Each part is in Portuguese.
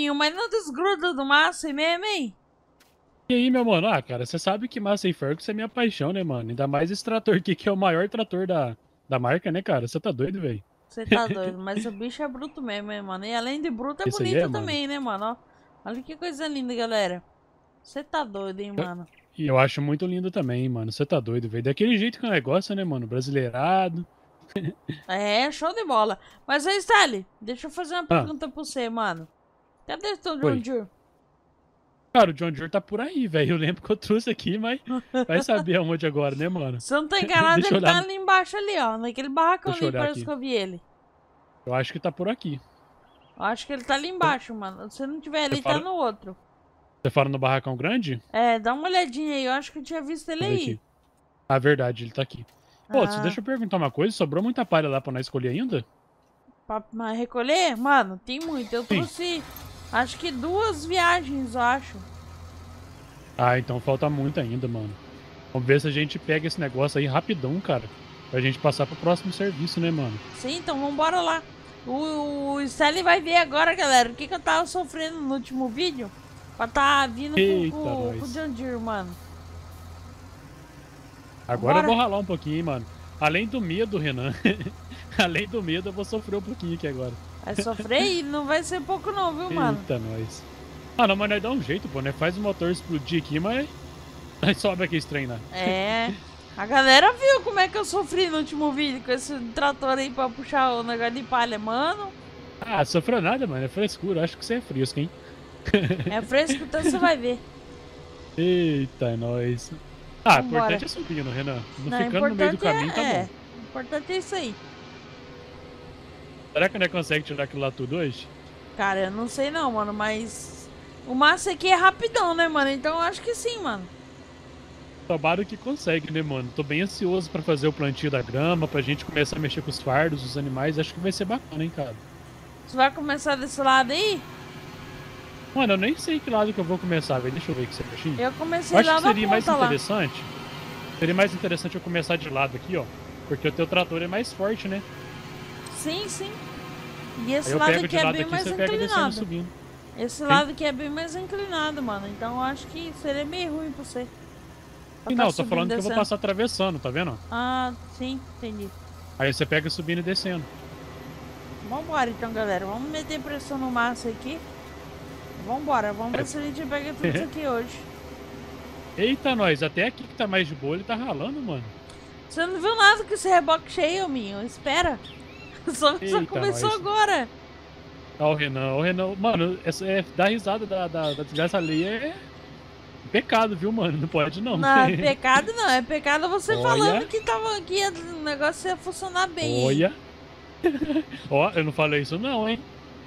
Minho, mas não desgruda do Massa mesmo, hein? E aí, meu mano? Ah, cara, você sabe que Massey Ferguson é minha paixão, né, mano? Ainda mais esse trator aqui, que é o maior trator da marca, né, cara? Você tá doido, velho? Você tá doido, mas o bicho é bruto mesmo, hein, mano? E além de bruto, é Esse aí é, bonito mano. também, né, mano? Ó, olha que coisa linda, galera. Você tá doido, hein, Eu- mano? E eu acho muito lindo também, mano. Você tá doido, velho? Daquele jeito que é o negócio, né, mano? Brasileirado. É, show de bola. Mas aí, Sally, deixa eu fazer uma Ah, pergunta pra você, mano. Cadê o teu John oi. Deere? Cara, o John Deere tá por aí, velho. Eu lembro que eu trouxe aqui, mas vai saber aonde agora, né, mano? Se eu não tô enganado, Deixa eu ele olhar, tá ali embaixo ali, ó. Naquele barracão deixa eu ali, olhar parece aqui. que eu vi ele. Eu acho que tá por aqui. Eu acho que ele tá ali embaixo, mano. Se não tiver Você ali, tá fala, no outro. você fala no barracão grande? É, dá uma olhadinha aí. Eu acho que eu tinha visto ele Deixa eu ver aí. aqui. Ah, verdade, ele tá aqui. Pô, Ah, deixa eu perguntar uma coisa. Sobrou muita palha lá pra nós escolher ainda? pra recolher? Mano, tem muito. Eu Sim. trouxe, acho que 2 viagens, eu acho. Ah, então falta muito ainda, mano. Vamos ver se a gente pega esse negócio aí rapidão, cara. Pra gente passar pro próximo serviço, né, mano? Sim, então vambora lá. O Stanley vai ver agora, galera, o que eu tava sofrendo no último vídeo. Pra tá vindo Eita, com o nós. John Deere, mano. Agora eu Vambora? vou ralar um pouquinho, hein, mano. Além do medo, Renan. Além do medo, eu vou sofrer um pouquinho aqui agora. Vai sofrer e não vai ser pouco não, viu, mano? Eita, nós. Ah, não, mas nós dá um jeito, pô, né? Faz o motor explodir aqui, mas nós sobe aqui esse trem, né? É. A galera viu como é que eu sofri no último vídeo com esse trator aí pra puxar o negócio de palha, mano. Ah, sofreu nada, mano. É frescura. Acho que você é fresco, hein? É fresco, então você vai ver. Eita, nós. Ah, o Vambora. importante é subindo, Renan. Não Não, ficando no meio do importante caminho, tá bom. o importante é isso aí. Será que nós consegue tirar aquilo lá tudo hoje? Cara, eu não sei não, mano, mas o massa aqui é rapidão, né, mano? Então eu acho que sim, mano. Tomara que consegue, né, mano? Tô bem ansioso pra fazer o plantio da grama, pra gente começar a mexer com os fardos, os animais. Acho que vai ser bacana, hein, cara? Você vai começar desse lado aí? Mano, eu nem sei que lado que eu vou começar, velho. Deixa eu ver aqui certinho. Eu Eu comecei acho lá que na seria mais ponta lá. interessante. Seria mais interessante eu começar de lado aqui, ó. Porque o teu trator é mais forte, né? Sim, sim. E Aí esse eu lado pego aqui de é lado bem aqui, mais você pega descendo e inclinado. subindo. Esse Hein? lado aqui é bem mais inclinado, mano. Então eu acho que seria meio ruim pra você. Pra E tá não, eu tô subindo e falando que eu vou descendo. passar atravessando, tá vendo? Ah, sim, entendi. Aí você pega subindo e descendo. Vambora então, galera. Vamos meter pressão no massa aqui. Vambora, vamos ver se a gente pega tudo isso aqui hoje. Eita, nós, até aqui que tá mais de boa, ele tá ralando, mano. Você não viu nada com esse reboque cheio, minho? Espera. Só Eita, começou nós. agora. Ó o Renan. Mano, dar risada da desgraça alheia é pecado, viu, mano? Não pode, não. Não, é pecado não. É pecado você falando Olha, que tava que o negócio ia funcionar bem. olha. Ó, eu não falei isso não, hein?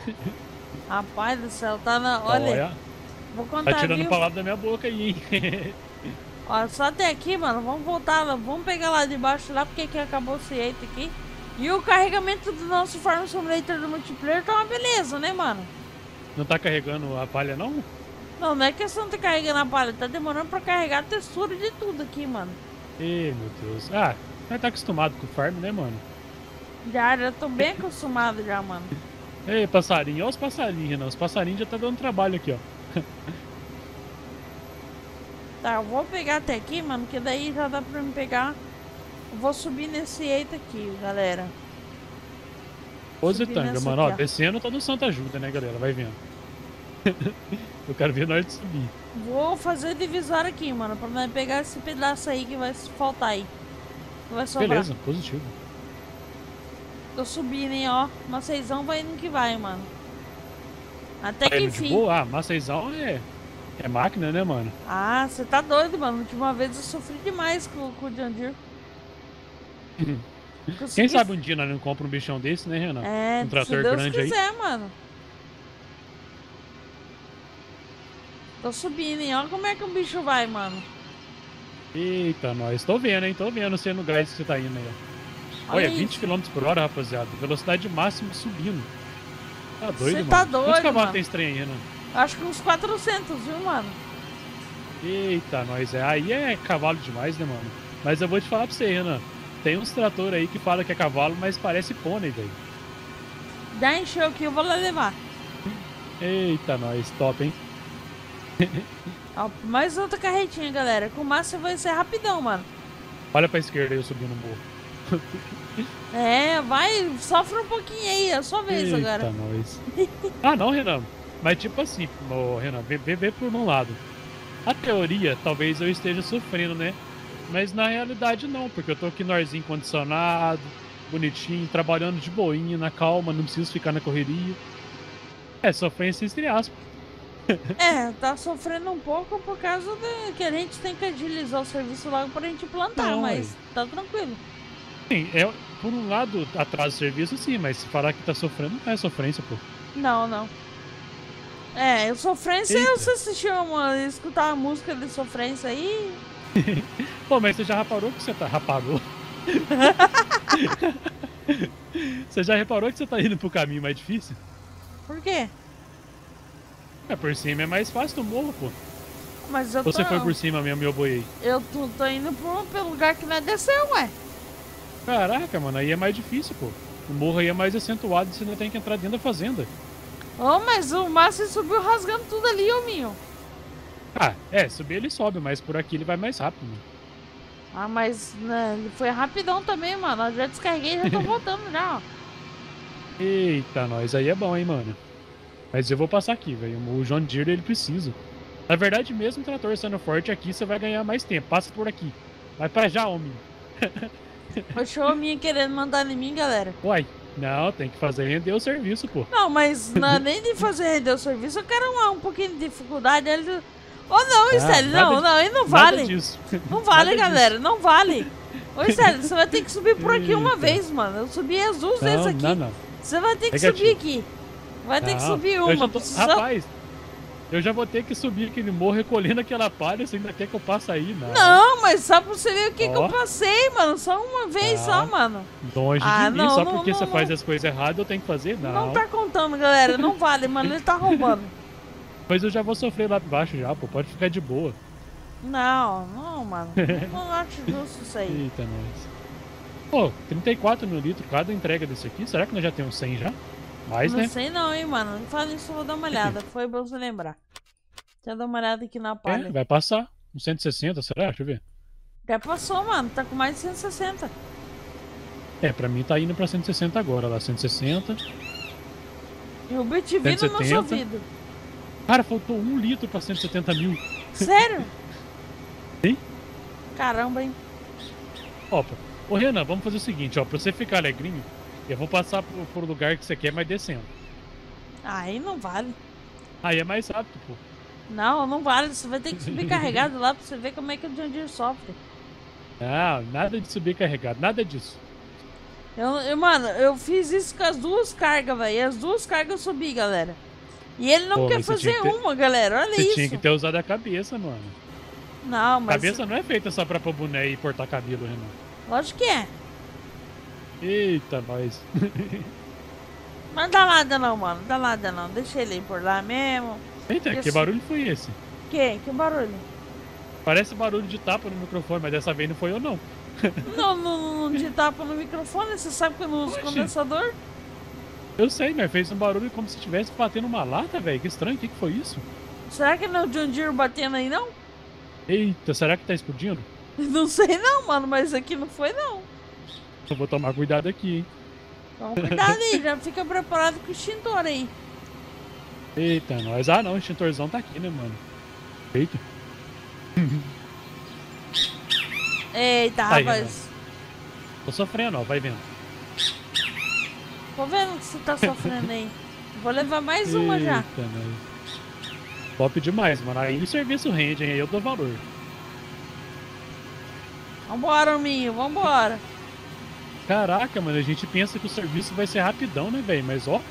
Rapaz do céu, tá na... Olha, vou Tá contar, tirando viu? palavra da minha boca aí, hein? Ó, só até aqui, mano. Vamos voltar lá. Vamos pegar lá de baixo lá, porque aqui acabou o eito aqui. E o carregamento do nosso Farm Simulator do multiplayer tá uma beleza, né, mano? Não tá carregando a palha, não? Não, não é questão de carregando a palha. Tá demorando pra carregar a textura de tudo aqui, mano. Ih, meu Deus. Ah, nós tá acostumado com o farm, né, mano? Já tô bem acostumado já, mano. Ei, passarinho. Olha os passarinhos, Renan. Os passarinhos já tá dando trabalho aqui, ó. Tá, eu vou pegar até aqui, mano, que daí já dá pra me pegar. Eu vou subir nesse eito aqui, galera. Positanga, nessa mano. Ó, aqui, ó. descendo todo santo ajuda, né, galera? Vai vendo. Eu quero ver na hora de subir. Vou fazer divisória aqui, mano, pra nós pegar esse pedaço aí que vai faltar aí. Que vai sobrar. Beleza, positivo. Tô subindo, hein, ó. Maceizão vai indo que vai, mano. Até Tá que indo de enfim. boa? Ah, maceizão é máquina, né, mano? Ah, você tá doido, mano. Última vez eu sofri demais com o John Deere. Quem sabe um dia nós não compramos um bichão desse, né, Renan? É, Um se trator Deus grande quiser, aí. mano. Tô subindo, hein. Olha como é que o bicho vai, mano. Eita, nós. Tô vendo, hein? Tô vendo você no gás que você tá indo aí. Olha, 20 km por hora, rapaziada. Velocidade máxima subindo. Tá doido, Você mano. tá doido, Quantos cavalos mano. tem esse trem aí, Renan? Acho que uns 400, viu, mano? Eita, nós. Aí é cavalo demais, né, mano? Mas eu vou te falar pra você, Renan. Tem uns trator aí que fala que é cavalo, mas parece pônei, velho. Já encheu aqui, eu vou lá levar. Eita, nós, top, hein? Ó, mais outra carretinha, galera. Com massa vai ser rapidão, mano. Olha pra esquerda aí eu subindo no morro. É, vai, sofre um pouquinho aí, é a sua vez agora. Eita, nós. Ah, não, Renan. Mas tipo assim, ô, Renan, vê por um lado. A teoria, talvez eu esteja sofrendo, né? Mas na realidade não, porque eu tô aqui no arzinho condicionado, bonitinho, trabalhando de boinha, na calma, não preciso ficar na correria. É, sofrência entre aspas. É, tá sofrendo um pouco por causa de que a gente tem que agilizar o serviço logo pra gente plantar, Não, mas tá tranquilo. Sim, por um lado atrasa o serviço, sim, mas se falar que tá sofrendo, não é sofrência, pô. Não, não. É, sofrência, Eita. você assistiu escutar a música de sofrência aí. Pô, mas você já reparou que você tá. Reparou? Você já reparou que você tá indo pro caminho mais difícil? Por quê? É, por cima é mais fácil do morro, pô. Mas eu Ou você tô. foi por cima mesmo e eu boiei? Eu tô indo pelo lugar que não é desceu, ué. Caraca, mano, aí é mais difícil, pô. O morro aí é mais acentuado e você ainda tem que entrar dentro da fazenda. Ô, mas o Márcio subiu rasgando tudo ali, ô minho. Ah, é, subir ele sobe, mas por aqui ele vai mais rápido, mano. Ah, mas né, ele foi rapidão também, mano. Eu já descarreguei e já tô voltando já, ó. Eita, nós, aí é bom, hein, mano. Mas eu vou passar aqui, velho. O John Deere, ele precisa. Na verdade, mesmo o trator sendo forte aqui, você vai ganhar mais tempo. Passa por aqui. Vai pra já, homem. O show minha querendo mandar em mim, galera. Uai, não, tem que fazer render o serviço, pô. Não, mas não é nem de fazer render o serviço, eu quero um pouquinho de dificuldade. Ele... Ô, não, Estélio, não, aí não vale. Nada disso. Não vale, Nada galera, disso. não vale. Ô, Estélio, você vai ter que subir por aqui uma Eita. vez, mano. Eu subi as duas vezes aqui. Não. Você vai ter que Negativo. subir aqui. Vai ter que Não, subir eu uma. já tô- Só- Rapaz, eu já vou ter que subir aquele morro recolhendo aquela palha. Você ainda quer que eu passe aí? Não. Não, mas só pra você ver o que, que eu Ó. passei, mano. Só uma vez só, mano. Longe Ah, de mim, não, só não, porque não, você não. faz as coisas erradas, eu tenho que fazer? Não. Não tá contando, galera. Não vale, mano. Ele tá roubando. Mas eu já vou sofrer lá embaixo já, pô. Pode ficar de boa. Não, mano. Não acho justo isso aí. Eita, nós. Pô, 34 no litro cada entrega desse aqui. Será que nós já temos 100 já? Mais, Não né? sei não, hein, mano. Não fala isso, eu vou dar uma olhada. Foi bom você lembrar. Deixa eu dar uma olhada aqui na palha. É, vai passar. Uns 160, será? Deixa eu ver. Já passou, mano. Tá com mais de 160. É, pra mim tá indo pra 160 agora, lá, 160. E o BTV no nosso 170. ouvido. Cara, faltou 1 litro pra 170 mil. Sério? Sim. Caramba, hein? Ó, ô Renan, vamos fazer o seguinte, ó. Pra você ficar alegrinho, eu vou passar por lugar que você quer, mas descendo. Aí não vale. Aí é mais rápido, pô. Não vale. Você vai ter que subir carregado lá pra você ver como é que o John Deere sofre. Não, nada de subir carregado, nada disso. Mano, eu fiz isso com as duas cargas, velho. As duas cargas eu subi, galera. E ele não Pô, quer mas você tinha fazer que ter- uma, galera. Olha Você isso. tinha que ter usado a cabeça, mano. Não, mas. Cabeça não é feita só pra pôr boné e cortar cabelo, Renan. Lógico que é. Eita, nós. Mas não dá nada não, mano. Não dá nada não. Deixa ele ir por lá mesmo. Eita, que Isso. barulho foi esse? Que barulho? Parece barulho de tapa no microfone, mas dessa vez não foi eu, não. Não de tapa no microfone. Você sabe que eu não uso Oxi. condensador? Eu sei, mas fez um barulho como se estivesse batendo uma lata, velho. Que estranho, o que foi isso? Será que não é o John Deere batendo aí, não? Eita, será que tá explodindo? Não sei não, mano. Mas aqui não foi, não. Eu vou tomar cuidado aqui, hein. Então cuidado aí. Já fica preparado com o extintor aí. Eita, nós. Ah, não, o extintorzão tá aqui, né, mano? Eita. Eita, Aí, rapaz. Tô sofrendo, ó, vai vendo. Tô vendo que você tá sofrendo aí. Vou levar mais uma já. Eita, nós. Top demais, mano. Aí o serviço rende, hein? Aí eu dou valor. Vambora, Minho. Vambora. Caraca, mano, a gente pensa que o serviço vai ser rapidão, né, velho? Mas ó,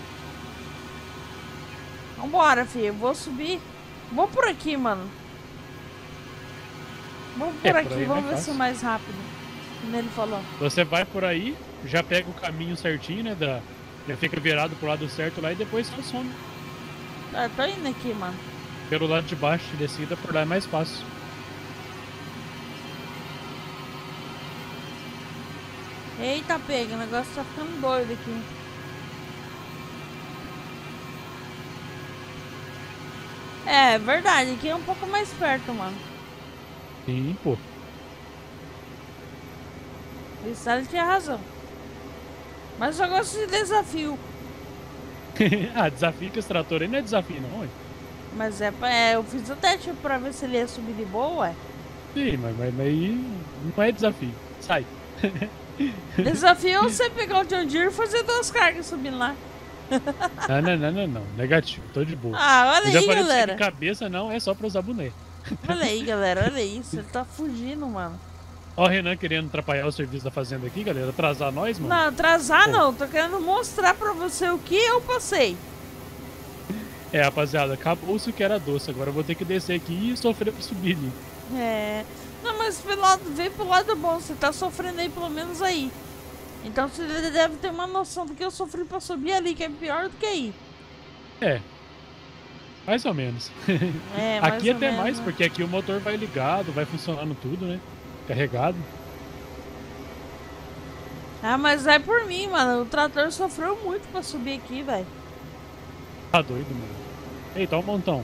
Vambora, filho. Vou subir. Vou por aqui, mano. Vamos por por aqui. aí Vamos vai ver se é fácil. mais rápido. Como ele falou. você vai por aí, já pega o caminho certinho, né? Já fica virado pro lado certo lá e depois só some. Tá, tô indo aqui, mano. Pelo lado de baixo, de descida, por lá é mais fácil. Eita, pega. O negócio tá ficando doido aqui. É verdade, aqui é um pouco mais perto, mano. Sim, pô. Isso ele tinha razão. Mas eu gosto de desafio. Ah, desafio que esse trator aí não é desafio não, ué. Mas eu fiz o teste pra ver se ele ia subir de boa, ué. Sim, mas aí não é desafio. Sai. Desafio é você pegar o John Deere e fazer 2 cargas subindo lá. Não. Negativo, tô de boa. Ah, olha Eu já aí, falei pra você galera. que cabeça não é só pra usar boné. Olha aí, galera, olha isso. Ele tá fugindo, mano. Ó o Renan querendo atrapalhar o serviço da fazenda aqui, galera. Atrasar nós, mano. Não, atrasar Pô. não. Tô querendo mostrar pra você o que eu passei. É, rapaziada, acabou-se o que era doce. Agora eu vou ter que descer aqui e sofrer pra subir ali. É. Não, mas vê pro lado bom. Você tá sofrendo aí pelo menos aí. Então você deve ter uma noção do que eu sofri pra subir ali, que é pior do que aí. É. Mais ou menos. É, mais Aqui ou até menos, mais, né? porque aqui o motor vai ligado, vai funcionando tudo, né? Carregado. Ah, mas vai por mim, mano. O trator sofreu muito pra subir aqui, velho. Tá doido, mano. Eita, olha um montão.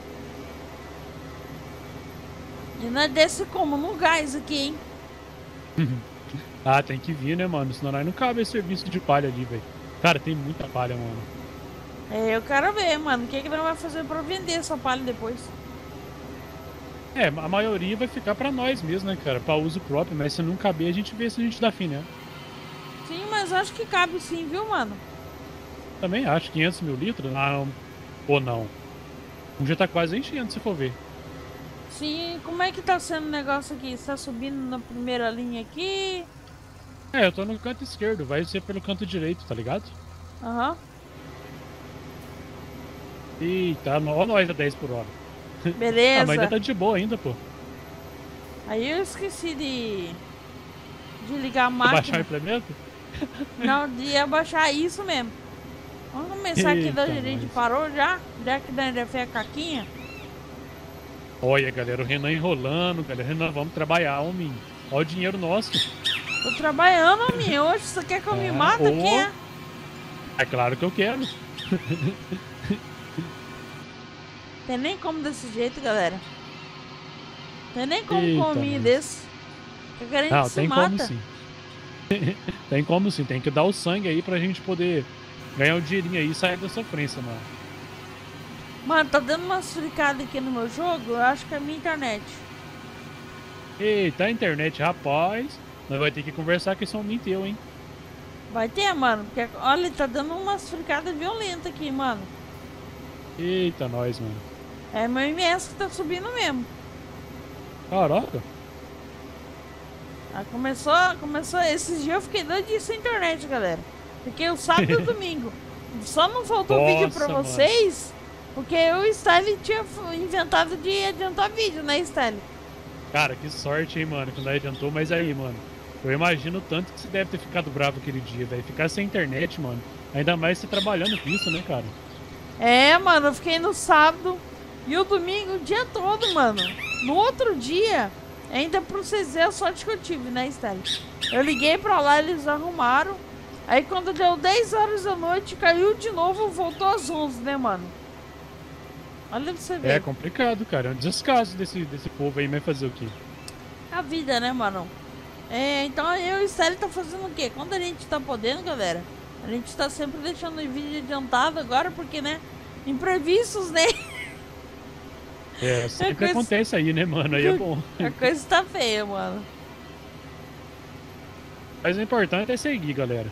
E não é desse como no gás aqui, hein? Ah, tem que vir, né, mano? Senão nós não cabe esse serviço de palha ali, velho. Cara, tem muita palha, mano. É, eu quero ver, mano. O que nós vamos fazer pra vender essa palha depois? É, a maioria vai ficar pra nós mesmo, né, cara? Pra uso próprio, mas se não caber, a gente vê se a gente dá fim, né? Sim, mas acho que cabe sim, viu, mano? Também acho, 500 mil litros? Não. Ou não. Já tá quase enchendo, se for ver. Sim, como é que tá sendo o negócio aqui? Você tá subindo na primeira linha aqui? É, eu tô no canto esquerdo, vai ser pelo canto direito, tá ligado? Aham. Eita, ó nós a 10 por hora. Beleza. Ah, mas ainda tá de boa ainda, pô. Aí eu esqueci de ligar a Vou baixar o máquina. implemento? Não, de abaixar isso mesmo. Vamos começar aqui da Eita, gerente nós. parou já? Já que ainda fez a caquinha? Olha, galera, o Renan enrolando, galera. Renan, vamos trabalhar, homem. Olha o dinheiro nosso. Tô trabalhando, minha. Hoje você quer que eu me mate ô. aqui, é? É claro que eu quero. Tem nem como desse jeito, galera. Tem nem como Eita, com um hominho nós. desse. Que a gente Não, se tem mata. como sim. Tem como sim, tem que dar o sangue aí pra gente poder ganhar um dinheirinho aí e sair da sofrência, mano. Mano, tá dando umas fricadas aqui no meu jogo. Eu acho que é a minha internet. Eita, a internet, rapaz. Nós vai ter que conversar com esse homem teu, hein? Vai ter, mano. Porque, olha, tá dando umas fricadas violentas aqui, mano. Eita, nós, mano. É meu MS que tá subindo mesmo. Caraca. Ah, começou. Esses dias eu fiquei 2 dias sem internet, galera. Fiquei o sábado e o domingo. Só não faltou vídeo pra Nossa, vocês. Porque eu e o Style tinha inventado de adiantar vídeo, né, Style? Cara, que sorte, hein, mano, que não adiantou. Mas aí, mano, eu imagino o tanto que você deve ter ficado bravo aquele dia, velho. Ficar sem internet, mano. Ainda mais você trabalhando com isso, né, cara? É, mano, eu fiquei no sábado e o domingo o dia todo, mano. No outro dia, ainda processei a sorte que eu tive, né, Style? Eu liguei pra lá, eles arrumaram. Aí quando deu 10 horas da noite, caiu de novo, voltou às 11, né, mano? Olha pra você ver. É complicado, cara. É um descaso desse povo aí, mas fazer o quê? A vida, né, mano? É, então eu e o Style tá fazendo o quê? Quando a gente tá podendo, galera, a gente tá sempre deixando o vídeo adiantado agora, porque, né, imprevistos, né? É, sempre coisa- acontece aí, né, mano? Aí é bom. A coisa tá feia, mano. Mas o importante é seguir, galera.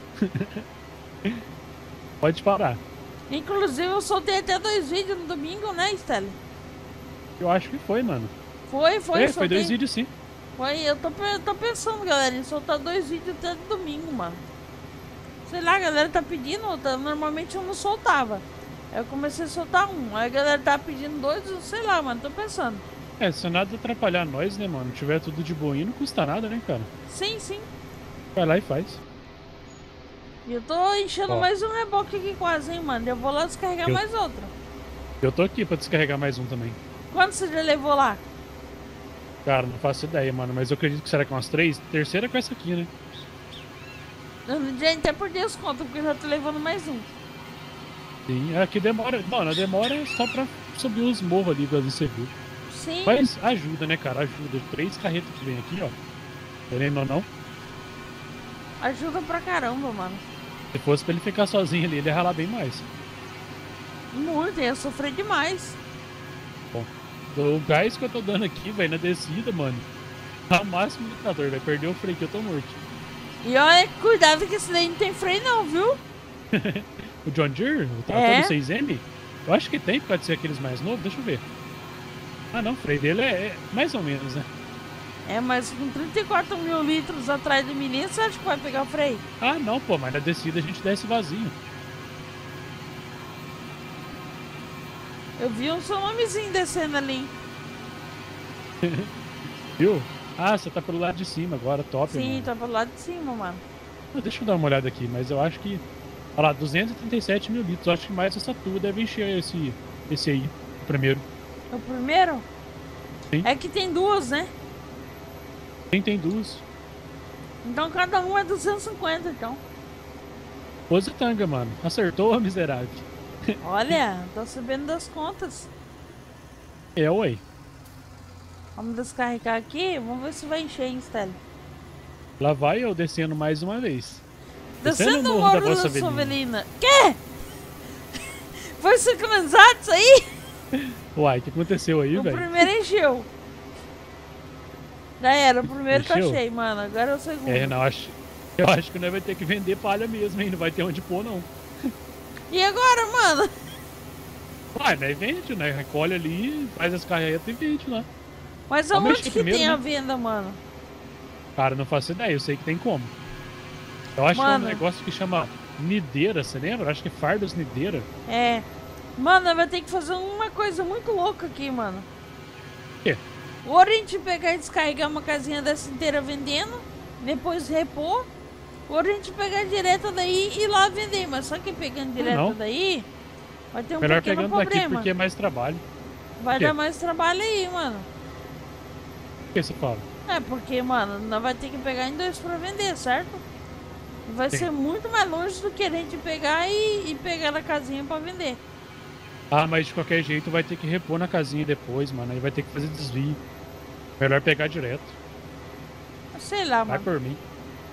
Pode parar. Inclusive eu soltei até 2 vídeos no domingo, né, Stelle? Eu acho que foi, mano. Foi, Foi soltei. 2 vídeos sim. Foi, eu tô pensando, galera, em soltar 2 vídeos até domingo, mano. Sei lá, a galera tá pedindo, normalmente eu não soltava. Aí eu comecei a soltar um, aí a galera tá pedindo 2, sei lá, mano, tô pensando. É, se nada atrapalhar nós, né, mano? Tiver tudo de boinha, não custa nada, né, cara? Sim, sim. Vai lá e faz. E eu tô enchendo Ó. mais um reboque aqui quase, hein, mano. Eu vou lá descarregar Eu- mais outro. Eu tô aqui pra descarregar mais um também. Quanto você já levou lá? Cara, não faço ideia, mano. Mas eu acredito que será que umas 3? Terceira com essa aqui, né? Eu já até perdi as contas, porque eu já tô levando mais um. Sim, aqui demora. Mano, a demora é só pra subir os morros ali do seguro. Sim. Mas ajuda, né, cara? Ajuda. 3 carretas que vem aqui, ó. Querendo ou não. Ajuda pra caramba, mano. Se fosse pra ele ficar sozinho ali, ele ia ralar bem mais. Muito, ia sofrer demais. Bom, o gás que eu tô dando aqui, velho, na descida, mano. Tá o máximo do trator, vai perder o freio que eu tô morto. E olha, cuidado que esse daí não tem freio não, viu? O John Deere, o trator do 6M, eu acho que tem, por causa de ser aqueles mais novos, deixa eu ver. Ah não, o freio dele é mais ou menos, né? É, mas com 34 mil litros atrás do menino, você acha que vai pegar o freio? Ah não, pô, mas na descida a gente desce vazio. Eu vi um seu nomezinho descendo ali. Viu? Ah, você tá pelo lado de cima agora, top, Sim, mano. tá pelo lado de cima, mano. Deixa eu dar uma olhada aqui, mas eu acho que... Olha lá, 237 mil litros, eu acho que mais essa tua deve encher esse aí, o primeiro. O primeiro? Sim. É que tem duas, né? Tem 2. Então cada um é 250, então. Positanga, mano. Acertou, miserável. Olha, tô sabendo das contas. É, ué. Vamos descarregar aqui, vamos ver se vai encher, hein, Stélio. Lá vai eu descendo mais uma vez. Descendo o morro da Sovelina. Quê? Foi sincronizado isso aí? Uai, o que aconteceu aí, velho? O primeiro encheu. Já era, o primeiro Encheu? tá cheio, mano. Agora é o segundo. É, não, eu acho que nós vai ter que vender palha mesmo, hein? Não vai ter onde pôr, não. E agora, mano? Uai, nós vende, né? Recolhe ali, faz as carretas e vende lá. Mas Vamos aonde mexer que primeiro, tem né? a venda, mano? Cara, não faço ideia, eu sei que tem como. Eu acho Mano. que é um negócio que chama nideira, você lembra? Eu acho que é fardos nideira. É. Mano, vai ter que fazer uma coisa muito louca aqui, mano. O quê? Ou a gente pegar e descarregar uma casinha dessa inteira vendendo, depois repor, ou a gente pegar direto daí e ir lá vender. Mas só que pegando direto não. daí, vai ter um Melhor pequeno pegando daqui problema. porque é mais trabalho. Vai Por quê? dar mais trabalho aí, mano. O que você fala? É, porque, mano, nós vai ter que pegar em 2 pra vender, certo? Vai Sim. ser muito mais longe do que a gente pegar e pegar na casinha pra vender. Ah, mas de qualquer jeito vai ter que repor na casinha depois, mano. Aí vai ter que fazer desvio. Melhor pegar direto. Sei lá, Vai mano. por mim.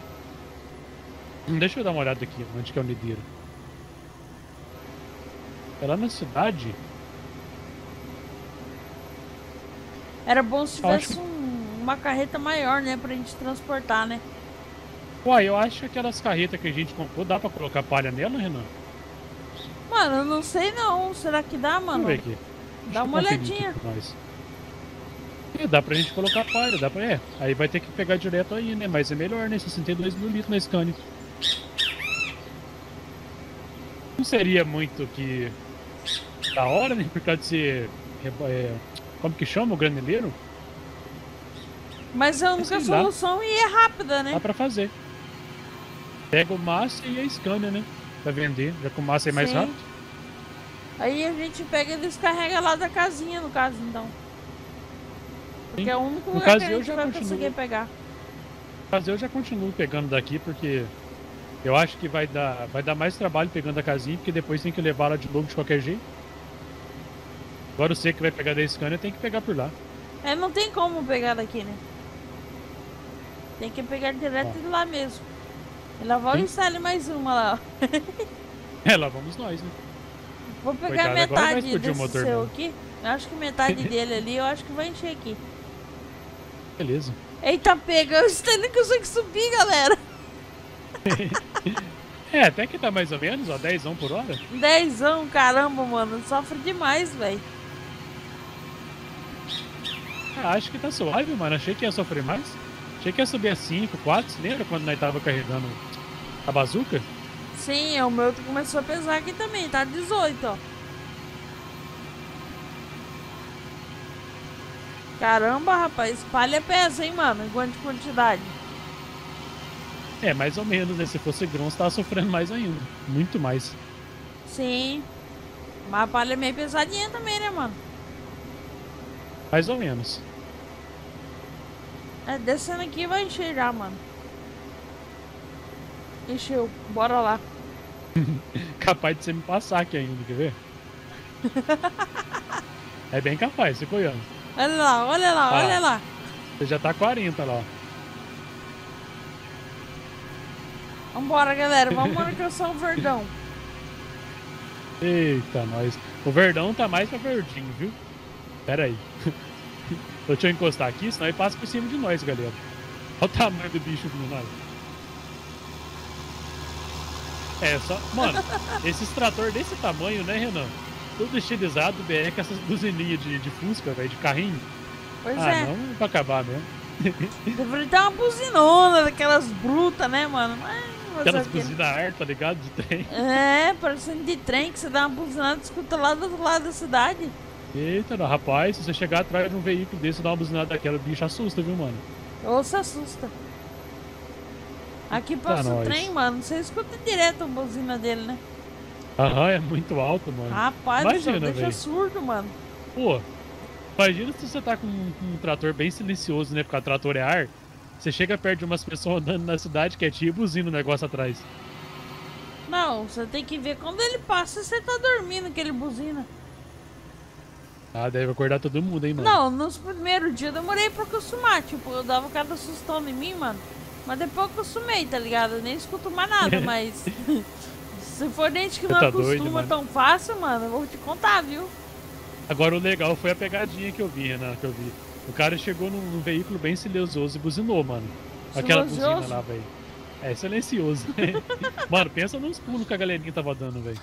Deixa eu dar uma olhada aqui, onde que é o nideiro. É lá na cidade? Era bom se Acho tivesse uma carreta maior, né, pra gente transportar, né? Uai, eu acho que aquelas carretas que a gente comprou, dá pra colocar palha nela, Renan? Mano, eu não sei não. Será que dá, mano? Vamos ver aqui. Deixa Dá eu uma conferir olhadinha. aqui pra nós. Dá pra gente colocar palha, dá pra... aí vai ter que pegar direto aí, né? Mas é melhor, né? 62 mil litros na Scania. Não seria muito que... da hora, né? Por causa de ser... como que chama o granileiro? Mas a única sei lá. solução e é rápida, né? Dá pra fazer. Pega o massa e a Scania, né? Pra vender, já que o massa é mais Sim. rápido. Aí a gente pega e descarrega lá da casinha, no caso, então. Porque Sim. é o único No lugar caso, que a eu gente já vai continuo. conseguir pegar. Mas eu já continuo pegando daqui porque eu acho que vai dar mais trabalho pegando a casinha, porque depois tem que levar ela de novo de qualquer jeito. Agora você que vai pegar da Scania tem que pegar por lá. É, não tem como pegar daqui, né? Tem que pegar direto de lá mesmo. E lá vai o Sim. instale mais uma lá, ó. É, lá vamos nós, né? Vou pegar Coitado, agora vai metade explodir o desse motor seu mesmo. aqui. Eu acho que metade dele ali, eu acho que vai encher aqui. Beleza. Eita, pega, eu estou nem consegue subir, galera. É, até que tá mais ou menos, ó, 10 por hora. 10ão, caramba, mano. Sofre demais, velho. Ah, acho que tá suave, mano. Achei que ia sofrer mais. Achei que ia subir a 5, 4. Você lembra quando nós tava carregando a bazuca? Sim, o meu começou a pesar aqui também, tá 18, ó. Caramba, rapaz, palha pesa, hein, mano, em quanto quantidade. É, mais ou menos, né? Se fosse grão, você tava sofrendo mais ainda. Muito mais. Sim, mas a palha é meio pesadinha também, né, mano? Mais ou menos. É, descendo aqui vai encher já, mano. Encheu, bora lá. Capaz de você me passar aqui ainda, quer ver? É bem capaz, você Goiano. Olha lá, olha lá, olha lá. Você já tá 40 lá. Vambora, galera. Vamos alcançar o Verdão. Eita, nós. O Verdão tá mais pra verdinho, viu? Pera aí. Deixa eu encostar aqui, senão ele passa por cima de nós, galera. Olha o tamanho do bicho vindo nós. É, só... Mano, esses trator desse tamanho, né, Renan? Tudo estilizado, BR, com essas buzininhas de Fusca, velho, de carrinho. Pois é. Não, pra acabar mesmo. Deveria ter uma buzinona daquelas brutas, né, mano? Aquelas buzinas ar, tá ligado? De trem. É, parecendo de trem, que você dá uma buzinada e escuta lá do outro lado da cidade. Eita, não, rapaz, se você chegar atrás de um veículo desse e dar uma buzinada daquela, o bicho assusta, viu, mano? Ou se assusta. Aqui passa o trem, mano. Você escuta direto a buzina dele, né? Aham, é muito alto, mano. Rapaz, imagina, deixa véio. surdo, mano. Pô, imagina se você tá com um trator bem silencioso, né? Porque o trator é ar. Você chega perto de umas pessoas andando na cidade quietinho e buzina o negócio atrás. Não, você tem que ver quando ele passa e você tá dormindo que ele buzina. Ah, deve acordar todo mundo, hein, mano? Não, nos primeiros dias eu demorei pra acostumar. Tipo, eu dava cada sustão em mim, mano. Mas depois eu acostumei, tá ligado? Eu nem escuto mais nada, mas... Se for gente que não acostuma tão fácil, mano, eu vou te contar, viu? Agora o legal foi a pegadinha que eu vi, Renan, que eu vi. O cara chegou num veículo bem silencioso e buzinou, mano. Aquela buzina lá, velho. É silencioso. Mano, pensa nos pulos que a galerinha tava dando, velho.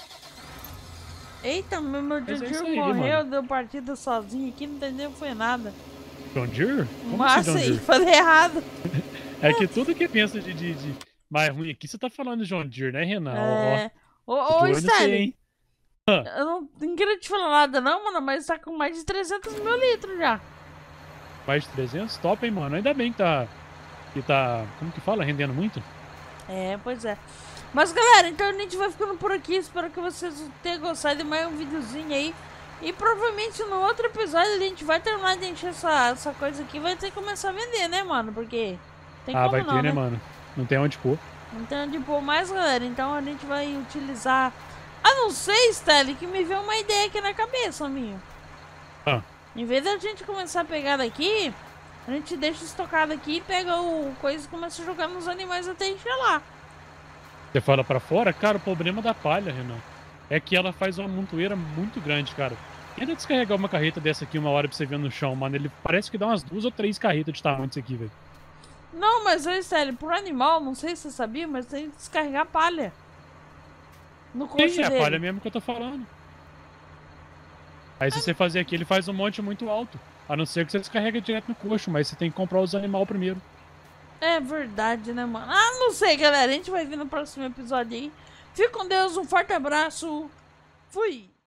Eita, meu John morreu, deu partida sozinho aqui, não entendeu, foi nada. John Deere? Massa aí, falei errado. É que tudo que pensa de mais ruim aqui, você tá falando de John Deere, né, Renan? É... Ô, Stanley, eu não queria te falar nada não, mano, mas tá com mais de 300 mil litros já. Mais de 300? Top, hein, mano? Ainda bem que tá, como que fala? Rendendo muito? É, pois é. Mas, galera, então a gente vai ficando por aqui. Espero que vocês tenham gostado de mais um videozinho aí. E provavelmente no outro episódio a gente vai terminar de encher essa coisa aqui. Vai ter que começar a vender, né, mano? Porque tem como vai não, ter, né, mano? Não tem onde pôr. Não tem onde pôr mais, galera. Então a gente vai utilizar... Ah, não sei, Stanley, que me veio uma ideia aqui na cabeça, minha. Em vez da gente começar a pegar daqui, a gente deixa estocado aqui, pega o coisa e começa a jogar nos animais até encher lá. Você fala pra fora? Cara, o problema da palha, Renan, é que ela faz uma montoeira muito grande, cara. Tenta descarregar uma carreta dessa aqui uma hora pra você ver no chão, mano. Ele parece que dá umas 2 ou 3 carretas de tamanho disso aqui, velho. Não, mas sério, pro animal, não sei se você sabia, mas tem que descarregar palha. No coxo dele. É a palha mesmo que eu tô falando. Aí se você fazer aqui, ele faz um monte muito alto. A não ser que você descarrega direto no coxo, mas você tem que comprar os animais primeiro. É verdade, né, mano? Ah, não sei, galera. A gente vai ver no próximo episódio aí. Fique com Deus, um forte abraço. Fui!